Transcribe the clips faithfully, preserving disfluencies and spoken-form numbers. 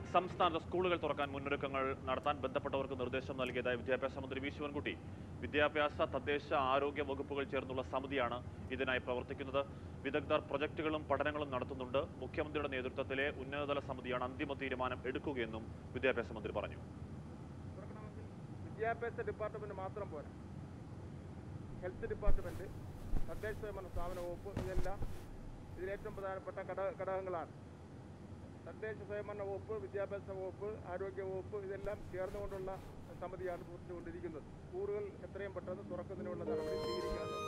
സംസ്ഥാനത്ത് സ്കൂളുകൾ തുറക്കാൻ മുന്നൊരുക്കങ്ങൾ നടത്താൻ ബന്ധപ്പെട്ടവർക്ക് നിർദ്ദേശം നൽകിയതായി വിദ്യാഭ്യാസ മന്ത്രി വി ശിവൻകുട്ടി. വിദ്യാഭ്യാസ, തദ്ദേശ, ആരോഗ്യ വകുപ്പുകൾ ചേർന്നുള്ള സമിതിയാണ് ഇതിനായി പ്രവർത്തിക്കുന്നത്. വിദഗ്ധർ പ്രൊജക്ടുകളും പഠനങ്ങളും നടത്തുന്നുണ്ട്. മുഖ്യമന്ത്രിയുടെ നേതൃത്വത്തിലെ ഉന്നതതല സമിതിയാണ് അന്തിമ തീരുമാനം എടുക്കുകയെന്നും വിദ്യാഭ്യാസ മന്ത്രി പറഞ്ഞു. വിദ്യാഭ്യാസ ഡിപ്പാർട്ട്മെന്റ് മാത്രം പോരാ, ഹെൽത്ത് ഡിപ്പാർട്ട്മെന്റ്, തദ്ദേശ സ്വയംഭരണ സ്ഥാപന വകുപ്പ്, ഇതെല്ലാം ഇതിലേറ്റവും പ്രധാനപ്പെട്ട ഘടക ഘടകങ്ങളാണ്. തദ്ദേശ സ്വയംഭരണ വകുപ്പ്, വിദ്യാഭ്യാസ വകുപ്പ്, ആരോഗ്യ വകുപ്പ് ഇതെല്ലാം ചേർന്നുകൊണ്ടുള്ള സമിതിയാണ് പ്രവർത്തിച്ചുകൊണ്ടിരിക്കുന്നത്. സ്കൂളുകൾ എത്രയും പെട്ടെന്ന് തുറക്കുന്നതിനുള്ള നടപടി സ്വീകരിക്കാനും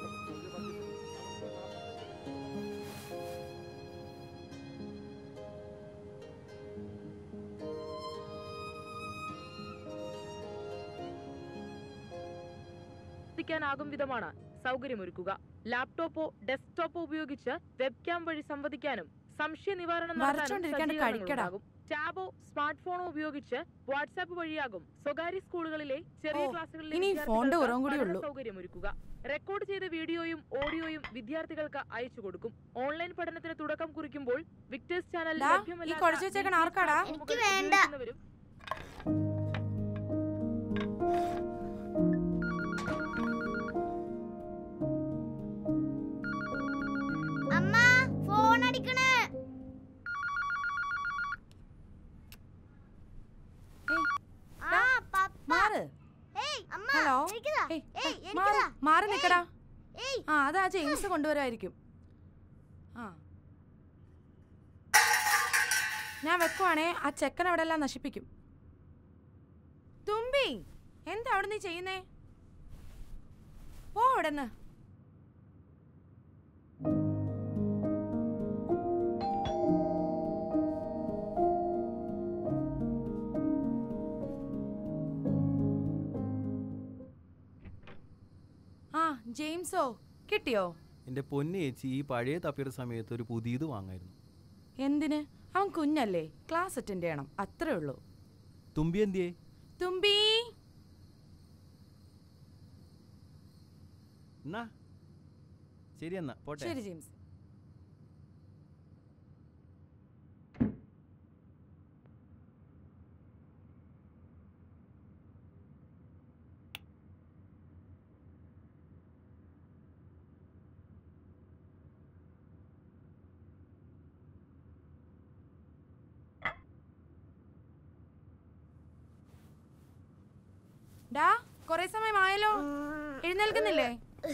ാകും വിധമാണ് സൗകര്യമൊരുക്കുക. ലാപ്ടോപ്പോ ഡെസ്ക്ടോപ്പോ ഉപയോഗിച്ച് വെബ്കാം വഴി സംവദിക്കാനും സംശയ നിവാരണം നടത്താനും ടാബോ സ്മാർട്ട് ഫോണോ ഉപയോഗിച്ച് വാട്സാപ്പ് വഴിയാകും സ്വകാര്യ സ്കൂളുകളിലെ ചെറിയ ക്ലാസുകളിലെ സൗകര്യമൊരുക്കുക. റെക്കോർഡ് ചെയ്ത വീഡിയോയും ഓഡിയോയും വിദ്യാർത്ഥികൾക്ക് അയച്ചു കൊടുക്കും. ഓൺലൈൻ പഠനത്തിന് തുടക്കം കുറിക്കുമ്പോൾ വിക്ടേഴ്സ് ചാനൽ ലഭ്യമല്ലാത്തവരും മാറി നിക്കടാ. ആ അതാ ജെയിംസ് കൊണ്ടുവരായിരിക്കും. ആ ഞാൻ വെക്കുവാണേ ആ ചെക്കൻ അവിടെ എല്ലാം നശിപ്പിക്കും. തുമ്പി, എന്താ അവിടെ നീ ചെയ്യുന്നേ? പോ അവിടെന്ന്. ആ ജെയിംസോ, കിട്ടിയോ? എന്റെ പൊന്നു ചേച്ചി, ഈ പഴയ തപ്പിയുടെ സമയത്ത് ഒരു പുതിയത് വാങ്ങായിരുന്നു. എന്തിന്? അവൻ കുഞ്ഞല്ലേ, ക്ലാസ് അറ്റൻഡ് ചെയ്യണം, അത്രേ ഉള്ളൂ. തുമ്പി എന്തിയേ? തുമ്പി എന്നാ ശരി, എന്നാ പോട്ടെ. ശരി ജെയിംസ്. ഡാ, കൊറേ സമയമായല്ലോ, എഴുന്നേൽക്കുന്നില്ലേ?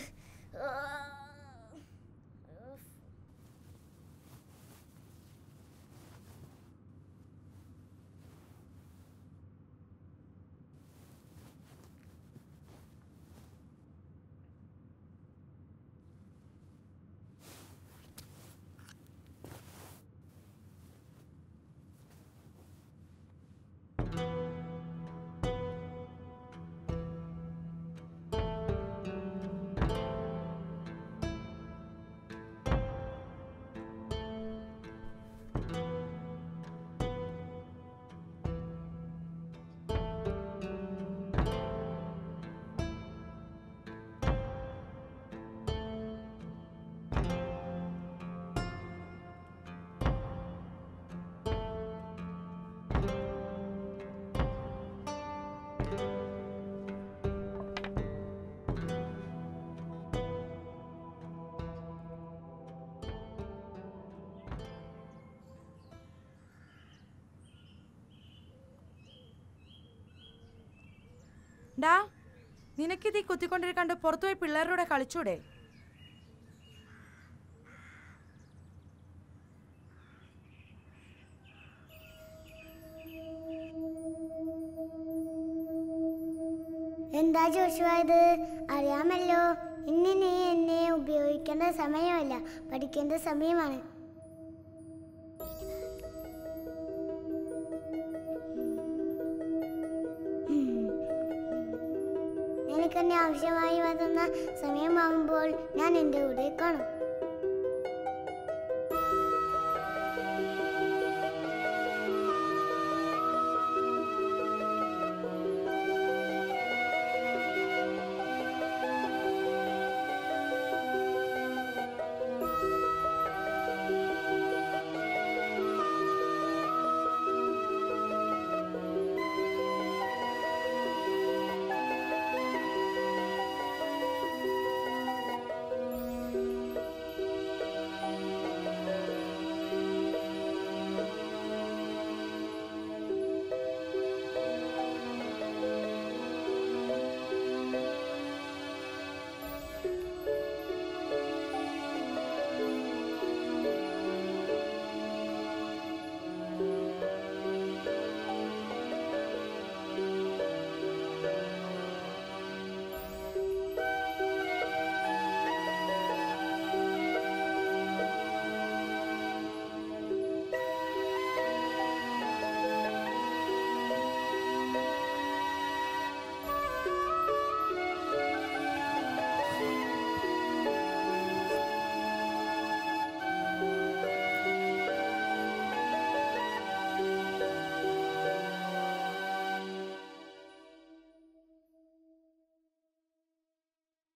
ഡാ, നിനക്കിതീ കുത്തിക്കൊണ്ടിരിക്കാണ്ട് പുറത്തുപോയി പിള്ളേരുടെ കളിച്ചൂടെ? എന്താ ജോഷുവായത്? അറിയാമല്ലോ, ഇന്ന് നീ എന്നെ ഉപയോഗിക്കേണ്ട സമയമല്ല, പഠിക്കേണ്ട സമയമാണ്. നിനക്കെന്നെ ആവശ്യമായി വരുന്ന സമയമാകുമ്പോൾ ഞാൻ എൻ്റെ കൂടെ കാണും.